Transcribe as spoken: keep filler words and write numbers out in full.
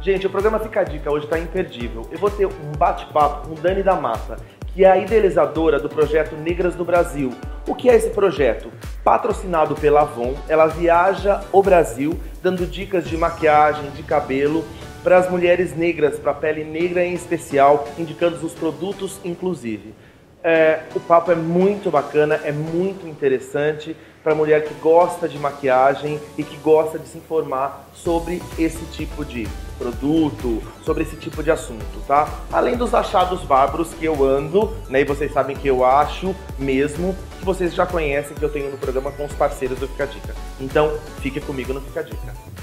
Gente, o programa Fica a Dica hoje está imperdível. Eu vou ter um bate-papo com Dani da Mata, que é a idealizadora do projeto Negras do Brasil. O que é esse projeto? Patrocinado pela Avon, ela viaja o Brasil dando dicas de maquiagem, de cabelo para as mulheres negras, para a pele negra em especial, indicando os produtos inclusive. É, o papo é muito bacana, é muito interessante para a mulher que gosta de maquiagem e que gosta de se informar sobre esse tipo de produto, sobre esse tipo de assunto, tá? Além dos achados bárbaros que eu ando, né, e vocês sabem que eu acho mesmo, que vocês já conhecem, que eu tenho no programa com os parceiros do Fica a Dica. Então, fique comigo no Fica a Dica.